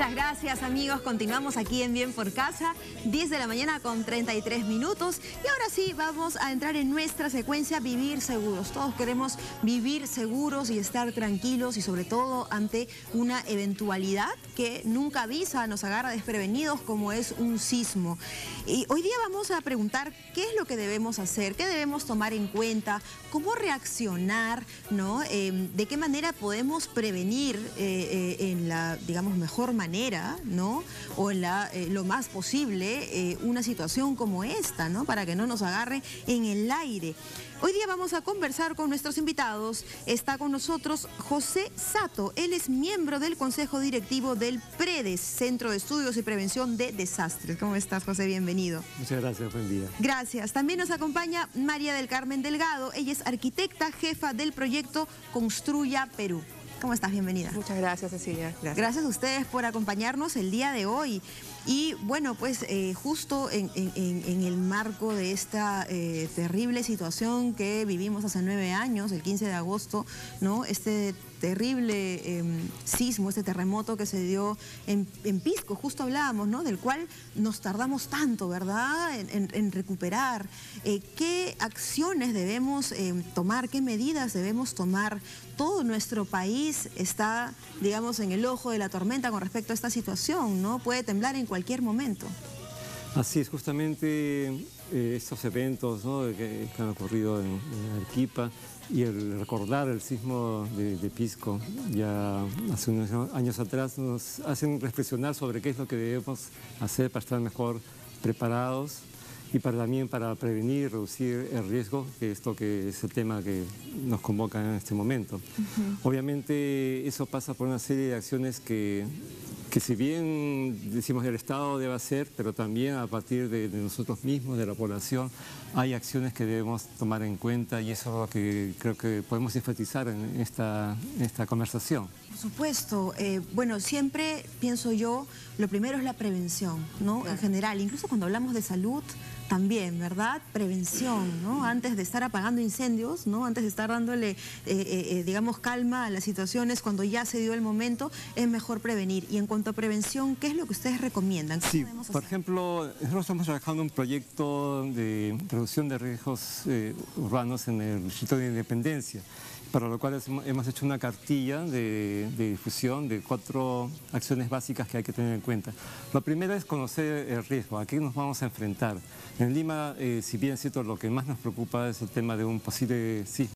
Muchas gracias, amigos. Continuamos aquí en Bien por Casa, 10 de la mañana con 33 minutos. Y ahora sí, vamos a entrar en nuestra secuencia Vivir Seguros. Todos queremos vivir seguros y estar tranquilos, y sobre todo ante una eventualidad que nunca avisa, nos agarra desprevenidos, como es un sismo. Y hoy día vamos a preguntar qué es lo que debemos hacer, qué debemos tomar en cuenta, cómo reaccionar, ¿no? De qué manera podemos prevenir en la, digamos, mejor manera, ¿no? O en lo más posible una situación como esta, ¿no? Para que no nos agarre en el aire. Hoy día vamos a conversar con nuestros invitados. Está con nosotros José Sato. Él es miembro del Consejo Directivo del PREDES, Centro de Estudios y Prevención de Desastres. ¿Cómo estás, José? Bienvenido. Muchas gracias, buen día. Gracias. También nos acompaña María del Carmen Delgado. Ella es arquitecta, jefa del proyecto Construya Perú. ¿Cómo estás? Bienvenida. Muchas gracias, Cecilia. Gracias. Gracias a ustedes por acompañarnos el día de hoy. Y bueno, pues justo en el marco de esta terrible situación que vivimos hace 9 años, el 15 de agosto, ¿no? Este terrible sismo, este terremoto que se dio en Pisco, justo hablábamos, ¿no? Del cual nos tardamos tanto, ¿verdad?, en recuperar. ¿Qué acciones debemos tomar? ¿Qué medidas debemos tomar? Todo nuestro país está, digamos, en el ojo de la tormenta con respecto a esta situación, ¿no? Puede temblar en cualquier momento. Así es, justamente estos eventos, ¿no?, que han ocurrido en Arequipa, y el recordar el sismo de Pisco ya hace unos años atrás nos hacen reflexionar sobre qué es lo que debemos hacer para estar mejor preparados y también para prevenir y reducir el riesgo, que es el tema que nos convoca en este momento. Obviamente eso pasa por una serie de acciones que si bien decimos el Estado debe hacer, pero también a partir de nosotros mismos, de la población, hay acciones que debemos tomar en cuenta, y eso es lo que creo que podemos enfatizar en esta conversación. Por supuesto. Bueno, siempre pienso yo, lo primero es la prevención, ¿no? Claro. En general, incluso cuando hablamos de salud, también, ¿verdad? Prevención, ¿no? Antes de estar apagando incendios, ¿no? Antes de estar dándole, digamos, calma a las situaciones cuando ya se dio el momento, es mejor prevenir. Y en cuanto a prevención, ¿qué es lo que ustedes recomiendan? ¿Qué podemos hacer? Por ejemplo, nosotros estamos trabajando en un proyecto de reducción de riesgos urbanos en el Distrito de Independencia, para lo cual hemos hecho una cartilla de difusión de 4 acciones básicas que hay que tener en cuenta. Lo primero es conocer el riesgo, a qué nos vamos a enfrentar. En Lima, si bien es cierto, lo que más nos preocupa es el tema de un posible sismo